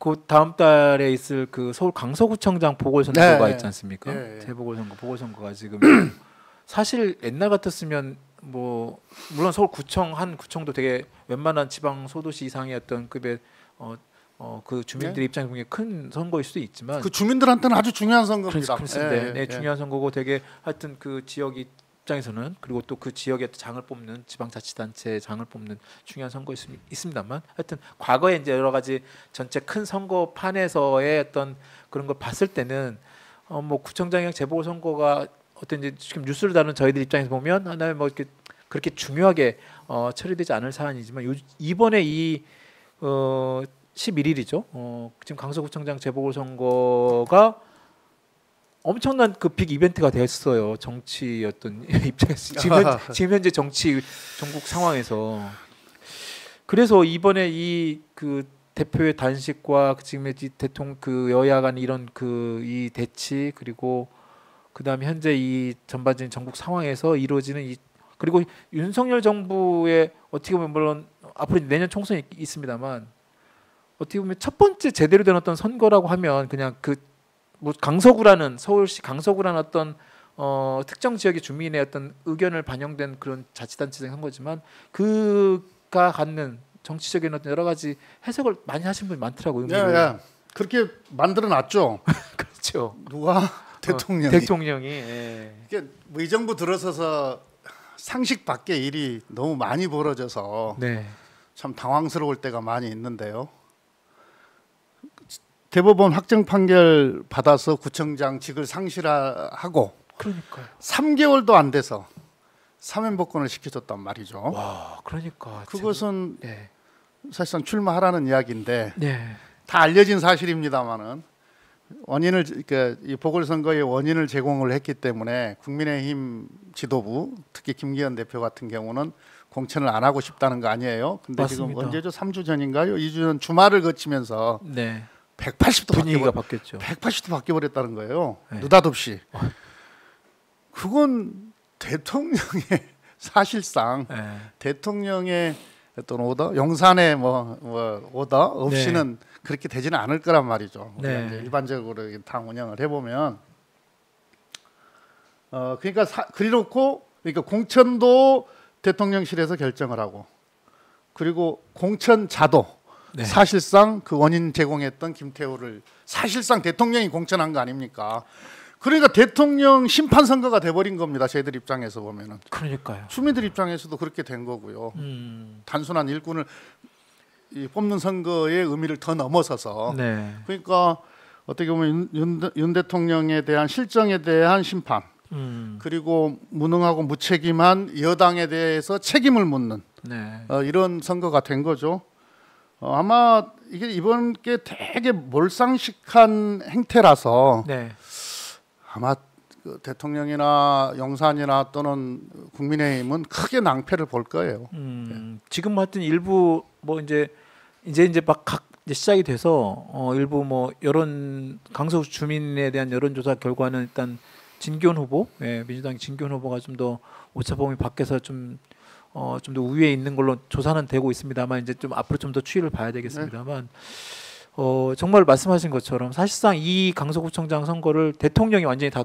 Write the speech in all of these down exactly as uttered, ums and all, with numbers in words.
그 다음 달에 있을 그 서울 강서구청장 보궐선거가 네. 있지 않습니까? 예, 예. 재보궐선거, 보궐선거가 지금 사실 옛날 같았으면 뭐 물론 서울구청 한 구청도 되게 웬만한 지방 소도시 이상의 어떤 급의 어, 어, 그 주민들 네. 입장에 보면 큰 선거일 수도 있지만 그 주민들한테는 아주 중요한 선거입니다. 그렇습니다. 예, 예, 네, 예. 중요한 선거고 되게 하여튼 그 지역 입장에서는 그리고 또 그 지역의 장을 뽑는 지방자치단체 장을 뽑는 중요한 선거 있습니다만 하여튼 과거에 이제 여러 가지 전체 큰 선거판에서의 어떤 그런 걸 봤을 때는 어, 뭐 구청장이랑 재보궐선거가 어떤 이제 지금 뉴스를 다루는 저희들 입장에서 보면 하나의 뭐 이렇게 그렇게 중요하게 어, 처리되지 않을 사안이지만 요, 이번에 이 어, 십일 일이죠. 어, 지금 강서구청장 재보궐선거가 엄청난 그 빅 이벤트가 됐어요. 정치 어떤 입장에서 지금, 현, 지금 현재 정치 전국 상황에서 그래서 이번에 이 그 대표의 단식과 지금의 대통령 그 여야 간 이런 그 이 대치 그리고 그다음에 현재 이 전반적인 전국 상황에서 이루어지는 이 그리고 윤석열 정부의 어떻게 보면 물론 앞으로 내년 총선이 있습니다만 어떻게 보면 첫 번째 제대로 된 어떤 선거라고 하면 그냥 그 뭐 강서구라는 서울시 강서구라는 어떤 어, 특정 지역의 주민의 어떤 의견을 반영된 그런 자치단체장 선거지만 그가 갖는 정치적인 어떤 여러 가지 해석을 많이 하신 분이 많더라고요. 예, 예. 그렇게 만들어 놨죠. 그렇죠. 누가 대통령이. 어, 대통령이. 예. 이게 뭐 이 정부 들어서서 상식 밖의 일이 너무 많이 벌어져서 네. 참 당황스러울 때가 많이 있는데요. 대법원 확정 판결 받아서 구청장직을 상실하고 그러니까요. 삼 개월도 안 돼서 사면복권을 시켜줬단 말이죠. 와, 그러니까 그것은 네. 사실상 출마하라는 이야기인데 네. 다 알려진 사실입니다만은 원인을 그러니까 이 보궐선거의 원인을 제공을 했기 때문에 국민의힘 지도부 특히 김기현 대표 같은 경우는 공천을 안 하고 싶다는 거 아니에요. 근데 맞습니다. 지금 언제죠? 삼 주 전인가요? 이 주 전 주말을 거치면서 네. 백팔십 도 분위기가 바뀌어, 바뀌었죠. 백팔십 도 바뀌어 버렸다는 거예요. 네. 느닷없이. 그건 대통령의 사실상 네. 대통령의 어떤 오더, 용산의 뭐, 뭐 오더 없이는 네. 그렇게 되지는 않을 거란 말이죠. 네. 이제 일반적으로 당 운영을 해보면, 어 그러니까 사, 그리놓고 그러니까 공천도 대통령실에서 결정을 하고, 그리고 공천자도 네. 사실상 그 원인 제공했던 김태우를 사실상 대통령이 공천한 거 아닙니까? 그러니까 대통령 심판 선거가 돼버린 겁니다. 저희들 입장에서 보면은. 그러니까요. 주민들 입장에서도 그렇게 된 거고요. 음. 단순한 일꾼을 이 뽑는 선거의 의미를 더 넘어서서. 네. 그러니까 어떻게 보면 윤, 윤, 윤 대통령에 대한 실정에 대한 심판, 음. 그리고 무능하고 무책임한 여당에 대해서 책임을 묻는 네. 어, 이런 선거가 된 거죠. 어, 아마 이게 이번 게 되게 몰상식한 행태라서 네. 아마 그 대통령이나 용산이나 또는 국민의힘은 크게 낭패를 볼 거예요. 음, 네. 지금 하여튼 일부 뭐 이제 이제 이제 막 각 시작이 돼서 어, 일부 뭐 여론 강서 주민에 대한 여론조사 결과는 일단 진교훈 후보, 예, 민주당 진교훈 후보가 좀 더 오차 범위 밖에서 좀 어, 좀 더 우위에 있는 걸로 조사는 되고 있습니다만 이제 좀 앞으로 좀 더 추이를 봐야 되겠습니다만 네. 어, 정말 말씀하신 것처럼 사실상 이 강서구청장 선거를 대통령이 완전히 다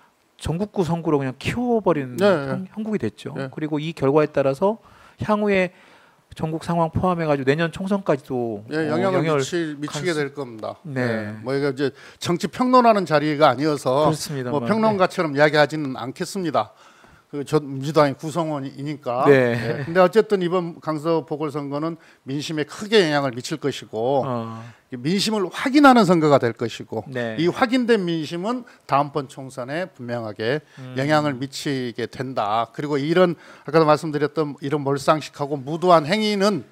전국구 선거로 그냥 키워버린 네, 형, 네. 형국이 됐죠. 네. 그리고 이 결과에 따라서 향후에 전국 상황 포함해가지고 내년 총선까지도 예, 영향을, 어, 영향을 미치, 미치게 될 겁니다. 네. 네. 뭐 이거 이제 정치 평론하는 자리가 아니어서 그렇습니다만. 뭐 평론가처럼 네. 이야기하지는 않겠습니다. 그 저 민주당의 구성원이니까. 네. 네. 근데 어쨌든 이번 강서 보궐선거는 민심에 크게 영향을 미칠 것이고 어. 민심을 확인하는 선거가 될 것이고 네. 이 확인된 민심은 다음번 총선에 분명하게 음. 영향을 미치게 된다. 그리고 이런 아까도 말씀드렸던 이런 몰상식하고 무도한 행위는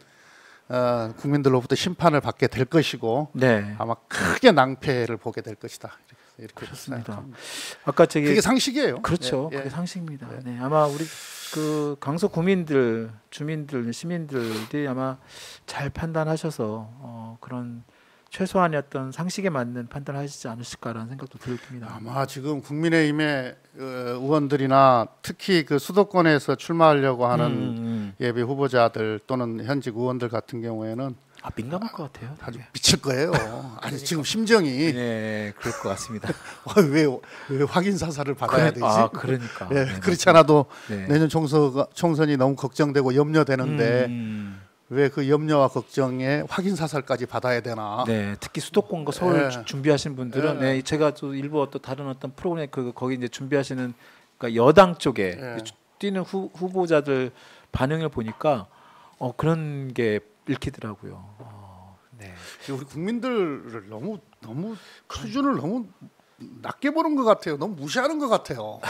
어, 국민들로부터 심판을 받게 될 것이고 네. 아마 크게 낭패를 보게 될 것이다. 이렇게 그렇습니다. 생각합니다. 아까 저기 그게 상식이에요. 그렇죠. 예, 예. 그게 상식입니다. 예. 네. 아마 우리 그 강서 구민들, 주민들, 시민들이 아마 잘 판단하셔서 어, 그런 최소한의 어떤 상식에 맞는 판단을 하시지 않으실까라는 생각도 듭니다. 아마 지금 국민의힘의 어, 의원들이나 특히 그 수도권에서 출마하려고 하는 음, 음. 예비 후보자들 또는 현직 의원들 같은 경우에는 아 민감할 것 같아요. 아주 미칠 거예요. 아니 지금 심정이 네, 그럴 것 같습니다. 왜, 왜 확인 사살을 받아야 그래, 되지? 아 그러니까. 예, 네, 그렇지 않아도 네. 내년 총선 총선이 너무 걱정되고 염려되는데 음, 왜 그 염려와 걱정에 확인 사살까지 받아야 되나? 네, 특히 수도권과 서울 예. 주- 준비하시는 분들은 예. 네, 제가 또 일부 또 다른 어떤 프로그램 그 거기 이제 준비하시는 그러니까 여당 쪽에 예. 뛰는 후, 후보자들 반응을 보니까 어 그런 게 읽히더라고요. 어, 네. 우리 국민들을 너무 너무 수준을 너무 낮게 보는 것 같아요. 너무 무시하는 것 같아요.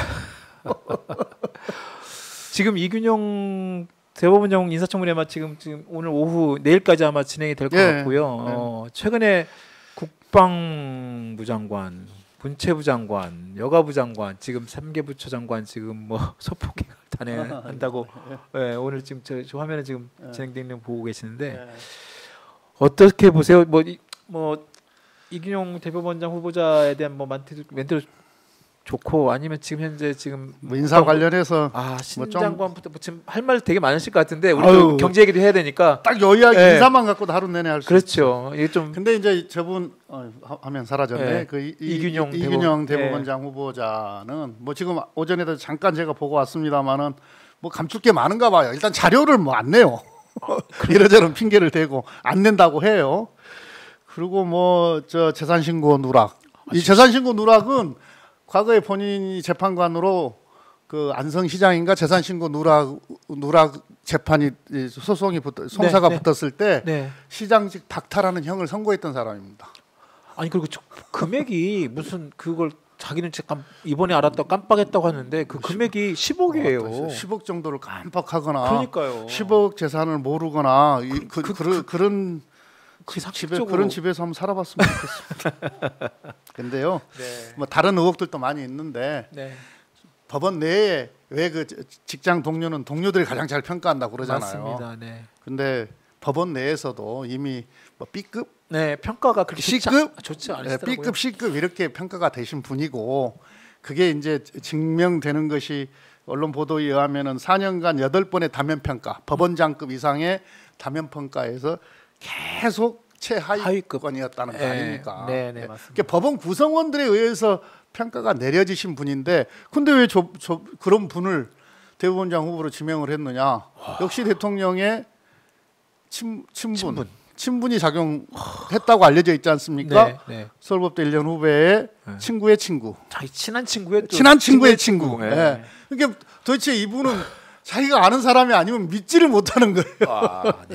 지금 이균용 대법원장 인사청문회 아마 지금 지금 오늘 오후 내일까지 아마 진행이 될 것 예. 같고요. 어, 최근에 국방부 장관, 문체부 장관, 여가부 장관, 지금 삼 개 부처 장관 지금 뭐 소폭행을 단행한다고 예, 오늘 지금 저, 저 화면에 지금 예. 진행되는 거 보고 계시는데 예. 어떻게 보세요? 뭐 뭐 이균용 대법원장 후보자에 대한 뭐 멘트 멘트 좋고 아니면 지금 현재 지금 뭐 인사 관련해서 아, 신 뭐 좀- 장관부터 뭐 지금 할 말 되게 많으실 것 같은데 우리 아유. 또 경제 얘기도 해야 되니까 딱 여야 예. 인사만 갖고도 하루 내내 할 수. 그렇죠. 이게 좀 근데 이제 저분 어, 화- 화면 사라졌네. 예. 그 이, 이균용 이, 이균용 대법- 대법원장 후보자는 뭐 지금 오전에도 잠깐 제가 보고 왔습니다만은 뭐 감출 게 많은가 봐요. 일단 자료를 뭐 안 내요. 이러저런 핑계를 대고 안 낸다고 해요. 그리고 뭐 저 재산 신고 누락. 이 재산 신고 누락은 과거에 본인이 재판관으로 그 안성시장인가 재산 신고 누락 누락 재판이 이 소송이 붙 송사가 네, 네. 붙었을 때 네. 시장직 박탈하는 형을 선고했던 사람입니다. 아니 그리고 저 금액이 무슨 그걸 자기는 잠깐 이번에 알았다 깜빡했다고 하는데 그 금액이 십억이에요. 십억 정도를 깜빡하거나 그러니까요. 십억 재산을 모르거나 이, 그, 그- 그, 그, 그런 그 집에 상식적으로- 그런 집에서 한번 살아봤으면 좋겠습니다. 근데요, 네. 뭐 다른 의혹들도 많이 있는데 네. 법원 내에 왜 그 직장 동료는 동료들이 가장 잘 평가한다고 그러잖아요. 맞습니다. 네. 근데 법원 내에서도 이미 뭐 B급, 네, 평가가 그렇게 좋지 C급, 않- 좋지 네, 않으시더라고요. B급, C급 이렇게 평가가 되신 분이고 그게 이제 증명되는 것이 언론 보도에 의하면은 사 년간 여덟 번의 다면 평가, 법원장급 이상의 다면 평가에서 계속 최하위권이었다는 거 네, 아닙니까? 네, 네, 맞습니다. 그러니까 법원 구성원들에 의해서 평가가 내려지신 분인데, 근데 왜 저, 저 그런 분을 대법원장 후보로 지명을 했느냐? 와. 역시 대통령의 친, 친분, 친분. 친분이 작용했다고 알려져 있지 않습니까? 네, 네. 서울법대 일 년 후배의 네. 친구의 친구, 자기 친한 친구의 또 친한 친구의 친구. 친구. 예. 그러니까 도대체 이분은 자기가 아는 사람이 아니면 믿지를 못하는 거예요. 아, 네.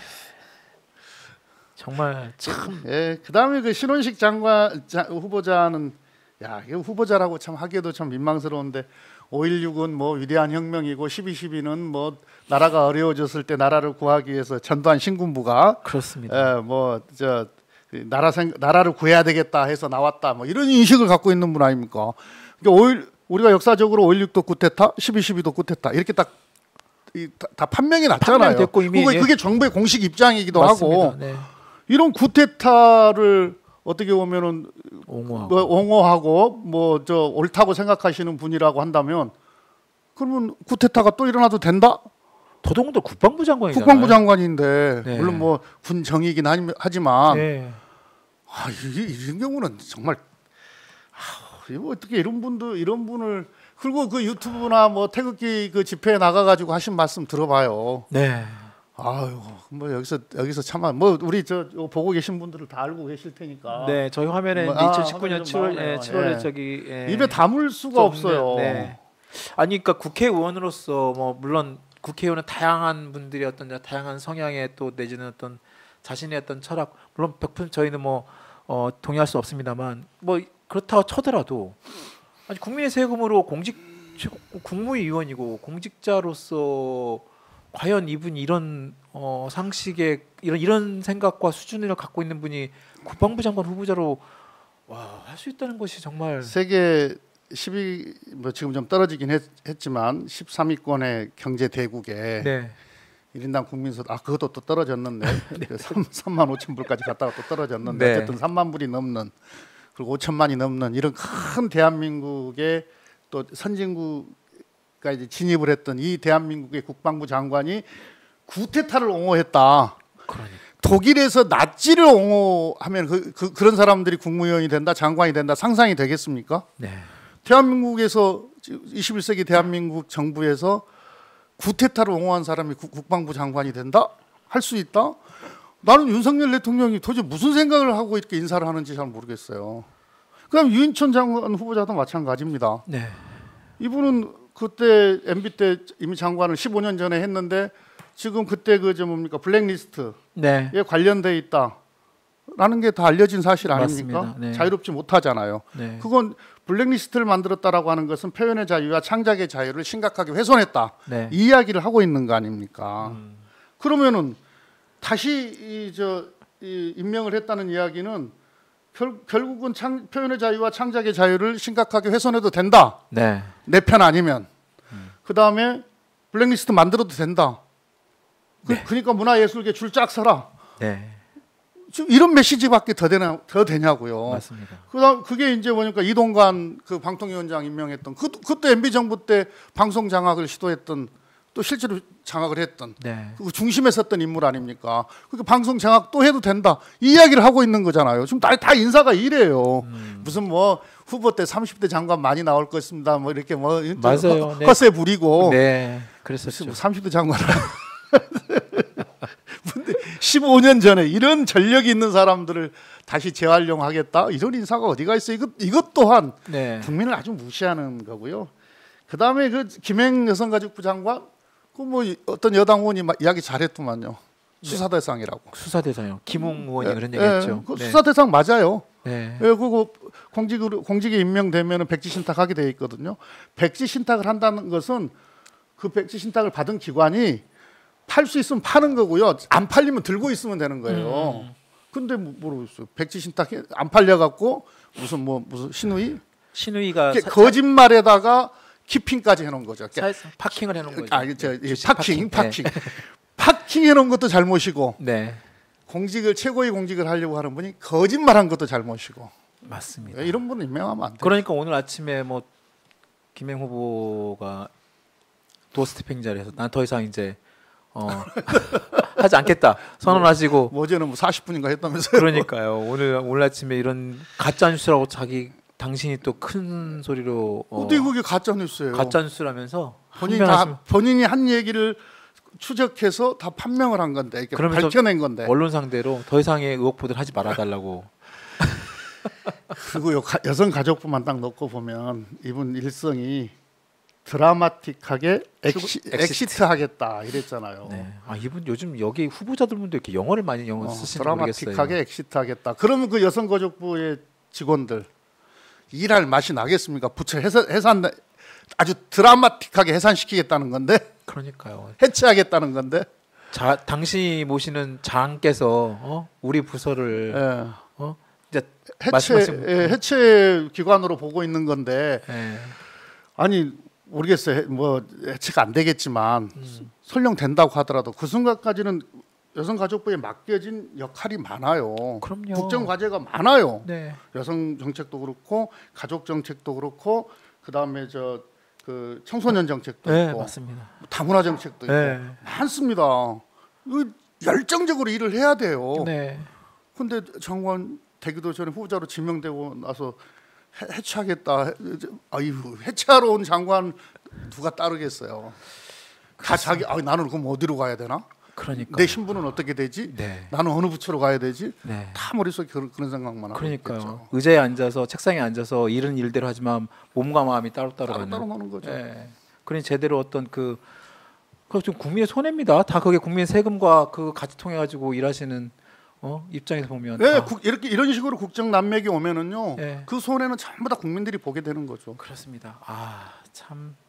정말 참 예, 그다음에 그 신원식 장관 자, 후보자는 야, 이거 후보자라고 참 하기에도 참 민망스러운데 오일육은 뭐 위대한 혁명이고 십이 십이는 뭐 나라가 어려워졌을 때 나라를 구하기 위해서 전두환 신군부가 그렇습니다. 예, 뭐저 나라 생 나라를 구해야 되겠다 해서 나왔다 뭐 이런 인식을 갖고 있는 분 아닙니까? 그러니까 오일 우리가 역사적으로 오일육도 쿠데타, 십이 십이도 쿠데타 이렇게 딱 이, 다, 다 판명이 났잖아요. 판명됐고 이미, 그거, 예. 그게 정부의 공식 입장이기도 맞습니다. 하고 네. 이런 쿠데타를 어떻게 보면은 옹호하고. 뭐 옹호하고 뭐 저 옳다고 생각하시는 분이라고 한다면 그러면 쿠데타가 또 일어나도 된다? 더더군다나 국방부 장관이잖아요. 국방부 장관인데 네. 물론 뭐 군 정이긴 하니- 하지만 네. 아, 이, 이런 경우는 정말 아, 이거 어떻게 이런 분도 이런 분을 그리고 그 유튜브나 뭐 태극기 그 집회에 나가가지고 하신 말씀 들어봐요. 네. 아유 뭐 여기서 여기서 참아 뭐 우리 저 보고 계신 분들을 다 알고 계실 테니까 네, 저희 화면에 뭐, 이제 아, 이천십구 년 화면이 좀 칠월 나오네요. 예, 칠월에 예. 저기 예. 입에 담을 수가 없어요. 네. 아니 그러니까 국회의원으로서 뭐 물론 국회의원은 다양한 분들이 어떤 다양한 성향의 또 내지는 어떤 자신의 어떤 철학 물론 백 퍼센트 저희는 뭐 어, 동의할 수 없습니다만 뭐 그렇다고 쳐더라도 아니 국민의 세금으로 공직 국무위원이고 공직자로서 과연 이분이 이런 어, 상식의 이런 이런 생각과 수준을 갖고 있는 분이 국방부 장관 후보자로 와, 할 수 있다는 것이 정말 세계 십이 뭐 지금 좀 떨어지긴 했, 했지만 십삼 위권의 경제 대국에 네. 일 인당 국민소득 아 그것도 또 떨어졌는데 그 삼만 오천 불까지 갔다가 또 떨어졌는데 네. 어쨌든 삼만 불이 넘는 그리고 오천만이 넘는 이런 큰 대한민국의 또 선진국가 이제 진입을 했던 이 대한민국의 국방부 장관이 구테타를 옹호했다. 그러니까 독일에서 나치를 옹호하면 그, 그, 그런 사람들이 국무위원이 된다, 장관이 된다, 상상이 되겠습니까? 네. 대한민국에서 이십일 세기 대한민국 정부에서 구테타를 옹호한 사람이 국, 국방부 장관이 된다? 할 수 있다? 나는 윤석열 대통령이 도대체 무슨 생각을 하고 이렇게 인사를 하는지 잘 모르겠어요. 그럼 유인천 장관 후보자도 마찬가지입니다. 네. 이분은 그때 엠비 때 이미 장관을 십오 년 전에 했는데 지금 그때 그 저 뭡니까 블랙리스트에 네. 관련돼 있다라는 게 다 알려진 사실 아닙니까? 맞습니다. 네. 자유롭지 못하잖아요. 네. 그건 블랙리스트를 만들었다라고 하는 것은 표현의 자유와 창작의 자유를 심각하게 훼손했다. 네. 이 이야기를 하고 있는 거 아닙니까? 음. 그러면은 다시 이저 이 임명을 했다는 이야기는 결, 결국은 창, 표현의 자유와 창작의 자유를 심각하게 훼손해도 된다. 네. 내 편 아니면. 음. 그 다음에 블랙리스트 만들어도 된다. 그, 네. 그러니까 문화예술계 줄 쫙 서라. 네. 지금 이런 메시지밖에 더 되나 더 되냐고요. 맞습니다. 그다음 그게 이제 뭐니까 이동관 그 방통위원장 임명했던 그 그때 엠비 정부 때 방송 장악을 시도했던 또 실제로 장악을 했던 네. 그 중심에 섰던 인물 아닙니까? 그러니까 방송 장악 또 해도 된다 이 이야기를 하고 있는 거잖아요. 지금 다, 다 인사가 이래요. 음. 무슨 뭐 후보 때 삼십 대 장관 많이 나올 것입니다. 뭐 이렇게 뭐 맞아요. 허, 네. 허세 부리고 네. 그랬었죠. 뭐 삼십 대 장관 십오 년 전에 이런 전력이 있는 사람들을 다시 재활용하겠다 이런 인사가 어디가 있어? 이것 이것 또한 네. 국민을 아주 무시하는 거고요. 그 다음에 그 김행 여성가족부 장관 그 뭐 어떤 여당 의원이 막 이야기 잘했더만요. 수사 대상이라고. 수사 대상이요. 김웅 의원이 예, 그런 예, 얘기했죠. 그 네. 수사 대상 맞아요. 네. 예, 그거 공직으로 공직에 임명되면은 백지 신탁하게 돼 있거든요. 백지 신탁을 한다는 것은 그 백지 신탁을 받은 기관이 팔 수 있으면 파는 거고요. 안 팔리면 들고 있으면 되는 거예요. 음. 근데 뭐 모르겠어요. 백지 신탁 안 팔려 갖고 무슨 뭐 무슨 신우이 신우이가 이렇게 사- 거짓말에다가 키핑까지 해놓은 거죠. 사실상 파킹을 해놓은 거죠. 아, 저 이 주식 파킹, 파킹, 네. 파킹 해놓은 것도 잘못이고 네. 공직을 최고의 공직을 하려고 하는 분이 거짓말한 것도 잘못이고 맞습니다. 이런 분은 임명하면 안 돼요. 그러니까 오늘 아침에 뭐 김행 후보가 도스태핑 자리에서 난 더 이상 이제 어, 하지 않겠다 선언하시고 뭐 어제는 뭐 사십 분인가 했다면서요. 그러니까요. 오늘 오늘 아침에 이런 가짜 뉴스라고 자기 당신이 또 큰 소리로 어, 어떻게 그게 가짜 뉴스예요? 가짜 뉴스라면서 본인이 항변하시면 다 본인이 한 얘기를 추적해서 다 판명을 한 건데 이렇게 그러면서 밝혀낸 건데. 언론 상대로 더 이상의 의혹 보도를 하지 말아달라고. 그리고 요 가- 여성 가족부만 딱 놓고 보면 이분 일성이 드라마틱하게 엑시, 엑시트. 엑시트 하겠다 이랬잖아요. 네. 아 이분 요즘 여기 후보자들분도 이렇게 영어를 많이 영어 어, 쓰시는 모르겠어요. 드라마틱하게 엑시트 하겠다. 그러면 그 여성가족부의 직원들 일할 맛이 나겠습니까? 부처 해산, 해산 아주 드라마틱하게 해산시키겠다는 건데 그러니까요. 해체하겠다는 건데. 자 당신이 모시는 장께서 어? 우리 부서를 예. 어? 이제 해체 말씀하신- 예, 해체 기관으로 보고 있는 건데 예. 아니 모르겠어요. 뭐 해체가 안 되겠지만 음. 설령 된다고 하더라도 그 순간까지는 여성가족부에 맡겨진 역할이 많아요. 그럼요. 국정 과제가 많아요. 네. 여성 정책도 그렇고 가족 정책도 그렇고 그 다음에 저 그 청소년 정책도 네, 있고 맞습니다. 다문화 정책도 있고 네. 많습니다. 이거 열정적으로 일을 해야 돼요. 네. 근데 장관 되기도 전에 후보자로 지명되고 나서 해, 해체하겠다. 아유 해체하러 온 장관 누가 따르겠어요. 다 자기 아 나는 그럼 어디로 가야 되나? 그러니까. 내 신분은 어떻게 되지? 네. 나는 어느 부처로 가야 되지? 네. 다 머릿속에 그런, 그런 생각만 하고 그러니까요. 있겠죠. 의자에 앉아서 책상에 앉아서 일은 일대로 하지만 몸과 마음이 따로따로 가는. 따로따로 노는 거죠. 예. 그러니 제대로 어떤 그 그거 좀 국민의 손해입니다. 다 그게 국민 세금과 그 같이 통해 가지고 일하시는 어? 입장에서 보면 네, 다 국, 이렇게 이런 식으로 국정 난맥이 오면은요, 네. 그 손해는 전부 다 국민들이 보게 되는 거죠. 그렇습니다. 아, 참